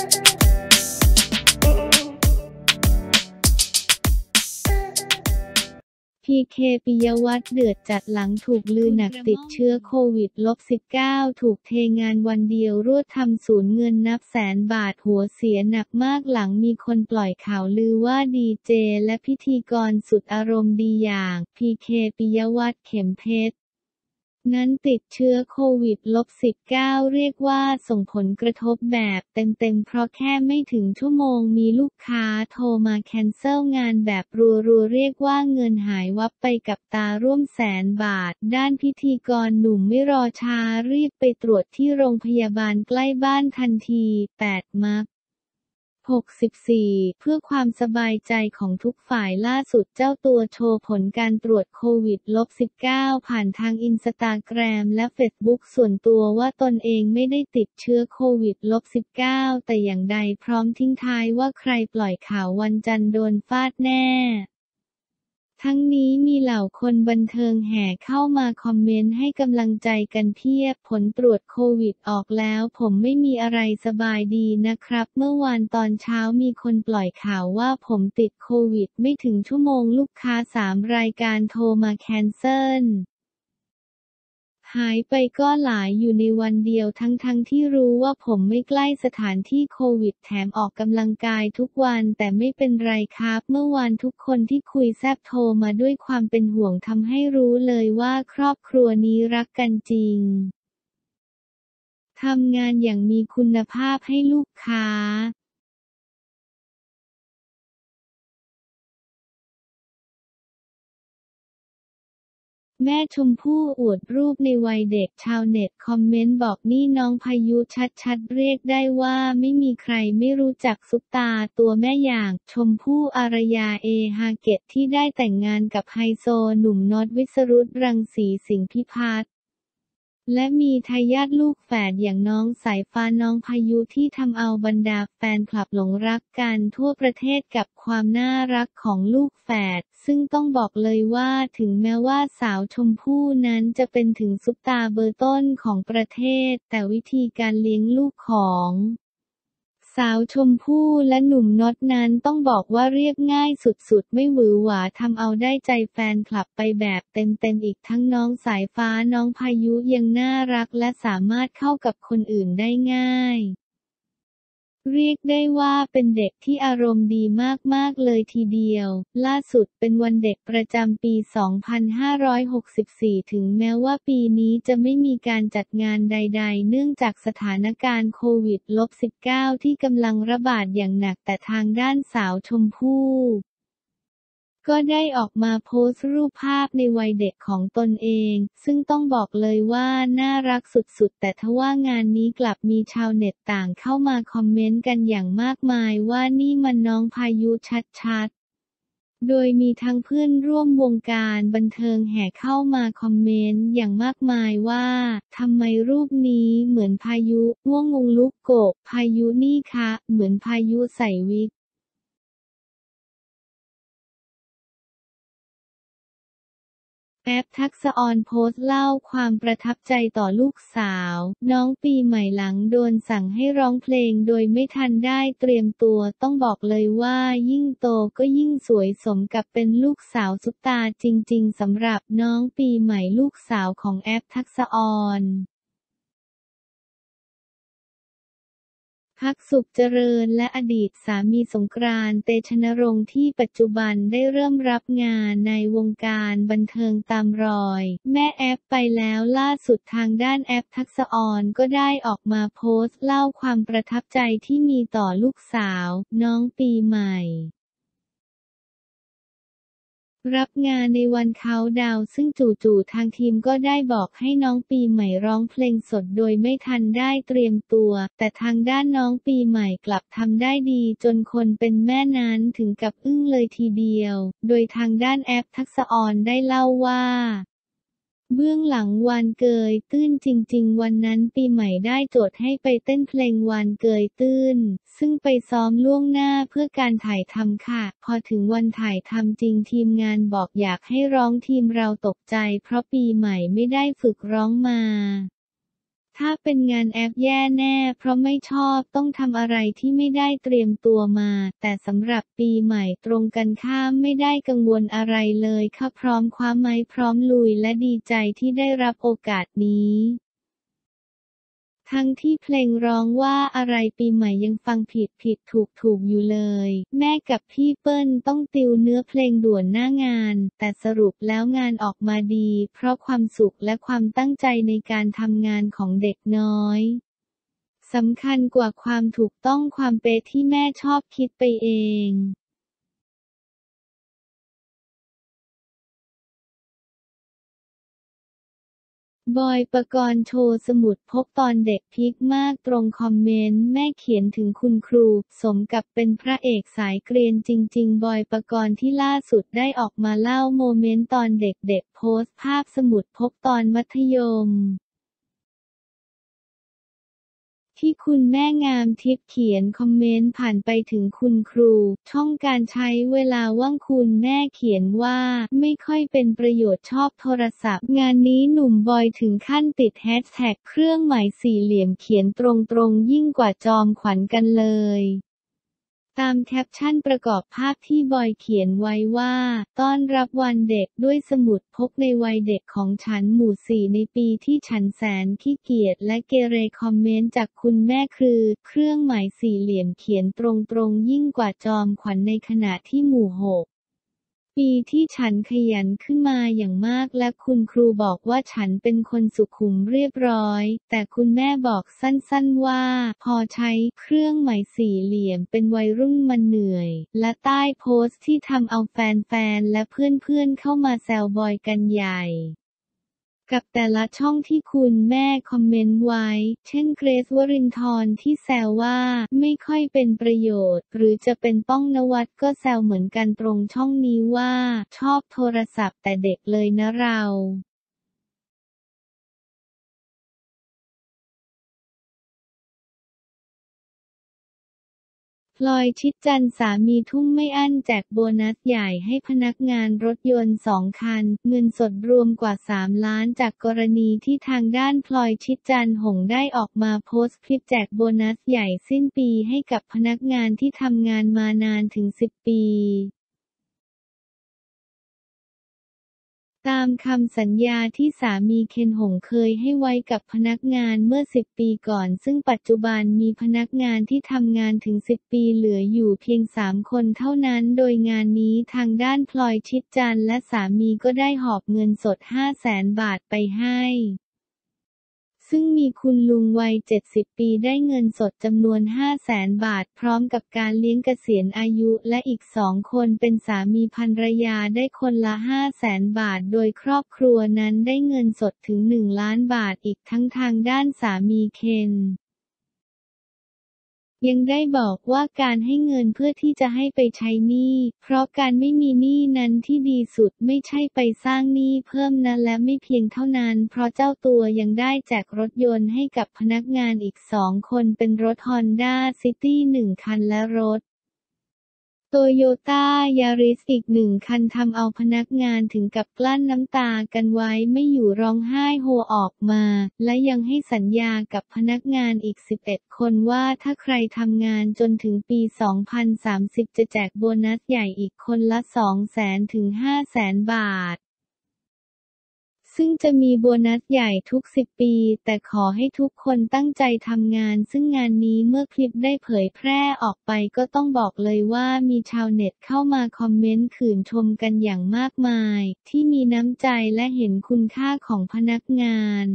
พีเค ปิยวัฒน์เดือดจัดหลังถูกลือหนักติดเชื้อโควิด-19 ถูกเทงานวันเดียวรวดทำสูญเงินนับแสนบาทหัวเสียหนักมากหลังมีคนปล่อยข่าวลือว่าดีเจและพิธีกรสุดอารมณ์ดีอย่าง พีเค ปิยวัฒน์ เข็มเพชรนั้นติดเชื้อโควิด-19 เรียกว่าส่งผลกระทบแบบเต็มๆเพราะแค่ไม่ถึงชั่วโมงมีลูกค้าโทรมาแคนเซิลงานแบบรัวๆเรียกว่าเงินหายวับไปกับตาร่วม100,000 บาทด้านพิธีกรหนุ่มไม่รอช้ารีบไปตรวจที่โรงพยาบาลใกล้บ้านทันที8 มกราคม 64เพื่อความสบายใจของทุกฝ่ายล่าสุดเจ้าตัวโชว์ผลการตรวจโควิด-19 ผ่านทางอินสตาแกรมและเฟซบุ๊กส่วนตัวว่าตนเองไม่ได้ติดเชื้อโควิด-19 แต่อย่างใดพร้อมทิ้งท้ายว่าใครปล่อยข่าววันจันทร์โดนฟาดแน่ทั้งนี้มีเหล่าคนบันเทิงแห่เข้ามาคอมเมนต์ให้กำลังใจกันเพียบผลตรวจโควิดออกแล้วผมไม่มีอะไรสบายดีนะครับเมื่อวานตอนเช้ามีคนปล่อยข่าวว่าผมติดโควิดไม่ถึงชั่วโมงลูกค้า3 รายการโทรมาแคนเซิลหายไปก็หลายอยู่ในวันเดียวทั้งที่รู้ว่าผมไม่ใกล้สถานที่โควิดแถมออกกำลังกายทุกวันแต่ไม่เป็นไรครับเมื่อวานทุกคนที่คุยแซ่บโทรมาด้วยความเป็นห่วงทำให้รู้เลยว่าครอบครัวนี้รักกันจริงทำงานอย่างมีคุณภาพให้ลูกค้าแม่ชมพู่อวดรูปในวัยเด็กชาวเน็ตคอมเมนต์บอกนี่น้องพายุชัดๆเรียกได้ว่าไม่มีใครไม่รู้จักซุปตาร์ตัวแม่อย่างชมพู่อารยาฮาเกตที่ได้แต่งงานกับไฮโซหนุ่มน็อตวิสรุตรังสีสิงห์พิพัฒน์และมีทายาทลูกแฝดอย่างน้องสายฟ้าน้องพายุที่ทำเอาบรรดาแฟนคลับหลงรักกันทั่วประเทศกับความน่ารักของลูกแฝดซึ่งต้องบอกเลยว่าถึงแม้ว่าสาวชมพู่นั้นจะเป็นถึงซุปตาร์เบอร์ต้นของประเทศแต่วิธีการเลี้ยงลูกของสาวชมพู่และหนุ่มน็อตนั้นต้องบอกว่าเรียบง่ายสุดๆไม่หวือหวาทำเอาได้ใจแฟนคลับไปแบบเต็มๆอีกทั้งน้องสายฟ้าน้องพายุยังน่ารักและสามารถเข้ากับคนอื่นได้ง่ายเรียกได้ว่าเป็นเด็กที่อารมณ์ดีมากๆเลยทีเดียวล่าสุดเป็นวันเด็กประจำปี 2564 ถึงแม้ว่าปีนี้จะไม่มีการจัดงานใดๆเนื่องจากสถานการณ์โควิด-19 ที่กำลังระบาดอย่างหนักแต่ทางด้านสาวชมพู่ก็ได้ออกมาโพสต์รูปภาพในวัยเด็กของตนเองซึ่งต้องบอกเลยว่าน่ารักสุดๆแต่ทว่างานนี้กลับมีชาวเน็ตต่างเข้ามาคอมเมนต์กันอย่างมากมายว่านี่มันน้องพายุชัดๆโดยมีทั้งเพื่อนร่วมวงการบันเทิงแห่เข้ามาคอมเมนต์อย่างมากมายว่าทำไมรูปนี้เหมือนพายุง่วงงงลุกโกะพายุนี่คะเหมือนพายุใส่วิกแอปทักษอรโพสต์เล่าความประทับใจต่อลูกสาวน้องปีใหม่หลังโดนสั่งให้ร้องเพลงโดยไม่ทันได้เตรียมตัวต้องบอกเลยว่ายิ่งโตก็ยิ่งสวยสมกับเป็นลูกสาวซุปตาร์จริงๆสำหรับน้องปีใหม่ลูกสาวของแอปทักษอรภักดิ์สุขเจริญและอดีตสามีสงกรานต์ เตชะนรงค์ที่ปัจจุบันได้เริ่มรับงานในวงการบันเทิงตามรอยแม่แอปไปแล้วล่าสุดทางด้านแอปทักษอรก็ได้ออกมาโพสต์เล่าความประทับใจที่มีต่อลูกสาวน้องปีใหม่รับงานในวันเคานต์ดาวน์ซึ่งจู่ๆทางทีมก็ได้บอกให้น้องปีใหม่ร้องเพลงสดโดยไม่ทันได้เตรียมตัวแต่ทางด้านน้องปีใหม่กลับทำได้ดีจนคนเป็นแม่นั้นถึงกับอึ้งเลยทีเดียวโดยทางด้านแอปทักษอรได้เล่าว่าเบื้องหลังวานเกยตื้นจริงๆวันนั้นปีใหม่ได้โจทย์ให้ไปเต้นเพลงวานเกยตื้นซึ่งไปซ้อมล่วงหน้าเพื่อการถ่ายทำค่ะพอถึงวันถ่ายทำจริงทีมงานบอกอยากให้ร้องทีมเราตกใจเพราะปีใหม่ไม่ได้ฝึกร้องมาถ้าเป็นงานแอปแย่แน่เพราะไม่ชอบต้องทำอะไรที่ไม่ได้เตรียมตัวมาแต่สำหรับปีใหม่ตรงกันข้ามไม่ได้กังวลอะไรเลยค่ะพร้อมคว้าไม้พร้อมลุยและดีใจที่ได้รับโอกาสนี้ทั้งที่เพลงร้องว่าอะไรปีใหม่ยังฟังผิดถูกอยู่เลยแม่กับพี่เปิ้ลต้องติวเนื้อเพลงด่วนหน้างานแต่สรุปแล้วงานออกมาดีเพราะความสุขและความตั้งใจในการทำงานของเด็กน้อยสำคัญกว่าความถูกต้องความเป๊ะที่แม่ชอบคิดไปเองบอยปกรณ์โชว์สมุดพกตอนเด็กพีคมากตรงคอมเมนต์แม่เขียนถึงคุณครูสมกับเป็นพระเอกสายเกรียนจริงๆบอยปกรณ์ที่ล่าสุดได้ออกมาเล่าโมเมนต์ตอนเด็กๆโพสต์ภาพสมุดพกตอนมัธยมที่คุณแม่งามทิพย์เขียนคอมเมนต์ผ่านไปถึงคุณครูช่องการใช้เวลาว่างคุณแม่เขียนว่าไม่ค่อยเป็นประโยชน์ชอบโทรศัพท์งานนี้หนุ่มบอยถึงขั้นติดแฮชแท็กเครื่องหมายสี่เหลี่ยมเขียนตรงๆยิ่งกว่าจอมขวัญกันเลยตามแคปชั่นประกอบภาพที่บอยเขียนไว้ว่าต้อนรับวันเด็กด้วยสมุดพกในวัยเด็กของฉันหมู่4ในปีที่ฉันแสนขี้เกียจและเกเรคอมเมนต์จากคุณแม่คือเครื่องหมายสี่เหลี่ยมเขียนตรงๆยิ่งกว่าจอมขวัญในขณะที่หมู่6ปีที่ฉันขยันขึ้นมาอย่างมากและคุณครูบอกว่าฉันเป็นคนสุขุมเรียบร้อยแต่คุณแม่บอกสั้นๆว่าพอใช้เครื่องหมายสี่เหลี่ยมเป็นวัยรุ่นมันเหนื่อยและใต้โพสต์ที่ทำเอาแฟนๆและเพื่อนๆเข้ามาแซวบอยกันใหญ่ กับแต่ละช่องที่คุณแม่คอมเมนต์ไว้ เช่นเกรซวรินทร์ที่แซวว่าไม่ค่อยเป็นประโยชน์หรือจะเป็นป้องนวัดก็แซวเหมือนกันตรงช่องนี้ว่าชอบโทรศัพท์แต่เด็กเลยนะเราพลอยชิดจันทร์สามีทุ่มไม่อั้นแจกโบนัสใหญ่ให้พนักงานรถยนต์2 คันเงินสดรวมกว่า3 ล้านจากกรณีที่ทางด้านพลอยชิดจันทร์หงส์ได้ออกมาโพสต์คลิปแจกโบนัสใหญ่สิ้นปีให้กับพนักงานที่ทำงานมานานถึง10 ปีตามคำสัญญาที่สามีเคนหงเคยให้ไว้กับพนักงานเมื่อ10 ปีก่อนซึ่งปัจจุบันมีพนักงานที่ทำงานถึง10 ปีเหลืออยู่เพียง3 คนเท่านั้นโดยงานนี้ทางด้านพลอยชิดจันทร์และสามีก็ได้หอบเงินสด500,000 บาทไปให้ซึ่งมีคุณลุงวัย70 ปีได้เงินสดจำนวน500,000 บาทพร้อมกับการเลี้ยงเกษียณอายุและอีก2 คนเป็นสามีภรรยาได้คนละ500,000 บาทโดยครอบครัวนั้นได้เงินสดถึง1 ล้านบาทอีกทั้งทางด้านสามีเคนยังได้บอกว่าการให้เงินเพื่อที่จะให้ไปใช้หนี้เพราะการไม่มีหนี้นั้นที่ดีสุดไม่ใช่ไปสร้างหนี้เพิ่มนะและไม่เพียงเท่านั้นเพราะเจ้าตัวยังได้แจกรถยนต์ให้กับพนักงานอีก2 คนเป็นรถฮอนด้าซิตี้1 คันและรถโตโยต้ายาริสอีก1 คันทำเอาพนักงานถึงกับกลั้นน้ำตากันไว้ไม่อยู่ร้องไห้โฮออกมาและยังให้สัญญากับพนักงานอีก11 คนว่าถ้าใครทำงานจนถึงปี 2030 จะแจกโบนัสใหญ่อีกคนละ 200,000 ถึง 500,000 บาทซึ่งจะมีโบนัสใหญ่ทุก10 ปีแต่ขอให้ทุกคนตั้งใจทำงานซึ่งงานนี้เมื่อคลิปได้เผยแพร่ออกไปก็ต้องบอกเลยว่ามีชาวเน็ตเข้ามาคอมเมนต์ชื่นชมกันอย่างมากมายที่มีน้ำใจและเห็นคุณค่าของพนักงาน